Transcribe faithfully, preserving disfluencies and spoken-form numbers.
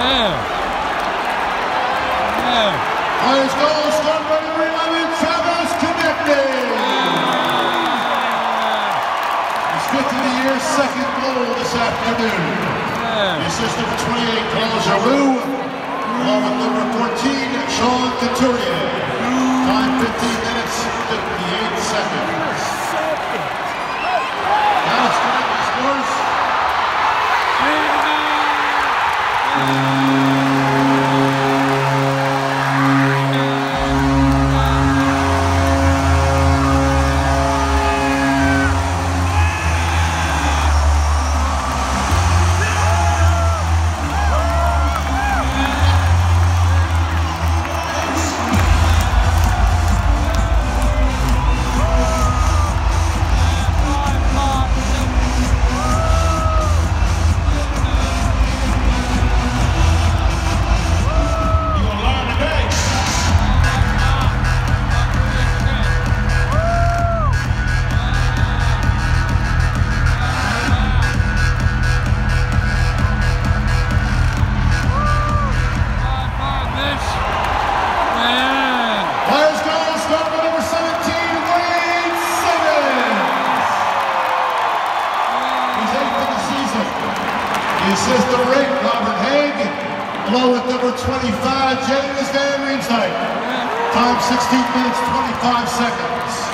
Highest goal, start by number eleven, Travis Konecny. His fifth of the year, second goal this afternoon. The assist number twenty-eight, Carl Giroux, along with number fourteen, Sean Couturier. Time fifteen minutes, fifty-eight seconds. Now Konecny scores. The assist number eight, Robert Haig, along with number twenty-five, James Van Riemsdyk. Time sixteen minutes, twenty-five seconds.